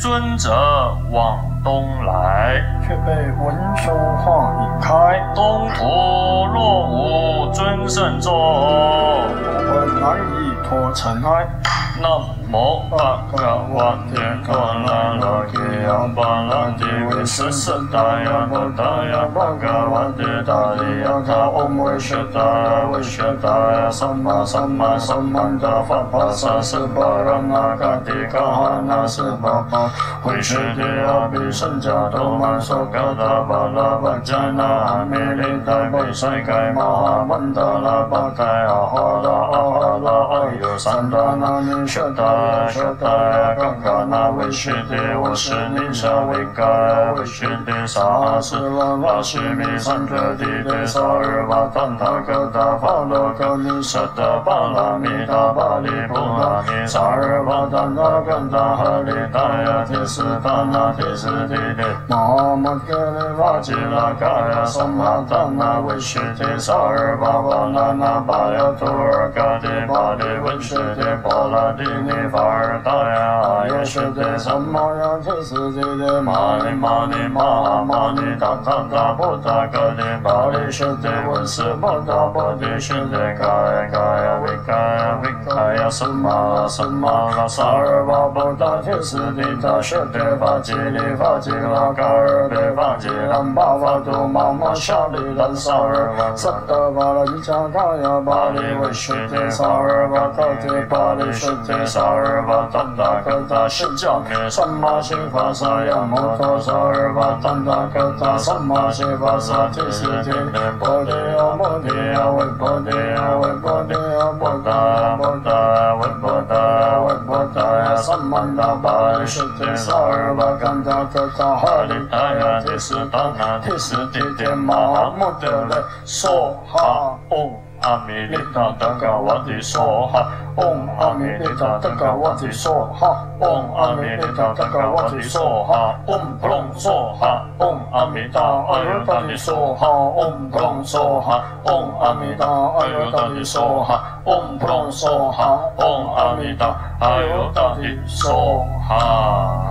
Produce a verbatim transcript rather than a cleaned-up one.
尊者往东来， 却被文殊化引开。 东土若无尊圣座， 我们难以脱尘埃。 南无巴嘎瓦提嘎那拉基亚巴拉提维斯瑟达雅巴达雅巴嘎瓦提达利亚卡唵维舍达雅维舍达雅萨玛萨玛萨曼达法帕萨斯巴拉那嘎提嘎哈那斯巴巴维舍提阿比圣加多曼索嘎达巴拉巴加那阿弥利达维塞盖玛哈曼达拉巴盖阿哈拉阿哈拉阿尤三达那尼舍达舍达雅嘎嘎那维舍提我是尼沙维嘎维舍提萨斯拉拉西米三遮提提萨尔瓦坦塔格达法罗格尼舍达巴拉米达巴利布拉尼萨尔瓦坦塔格达哈利达雅提斯达那提斯提提玛玛格利瓦吉拉嘎雅萨玛达那维舍提萨尔瓦瓦那那巴雅图尔嘎提巴利维舍提波拉提尼法尔达雅耶舍提萨玛雅提斯提提玛尼玛尼玛玛尼达达达波达格尼巴利舍提文斯波达波提舍提嘎雅嘎雅维嘎雅维嘎雅萨玛萨玛拉萨尔瓦波达提斯提达舍提法吉利法吉拉嘎尔贝法吉兰巴法杜玛玛夏利兰萨尔瓦萨达巴拉伊加嘎雅巴利维舍提萨尔瓦嘎提巴利舍提萨尔瓦达达格达释迦尼萨玛西法萨雅摩托萨尔瓦达达格达萨玛西法萨提斯提波提亚摩提亚维波提亚维波提亚波达波达维波达维波达雅萨曼达巴利舍提萨尔瓦甘达格达哈利达雅提斯达那提斯提提玛哈穆德雷梭哈唵阿弥利达达嘎瓦提梭哈唵阿弥利达达嘎瓦提梭哈唵阿弥利达达嘎瓦提梭哈唵普隆梭哈唵阿弥达阿尤达提梭哈唵普隆梭哈唵阿弥达阿尤达提梭哈唵普隆梭哈唵阿弥达阿尤达提梭哈。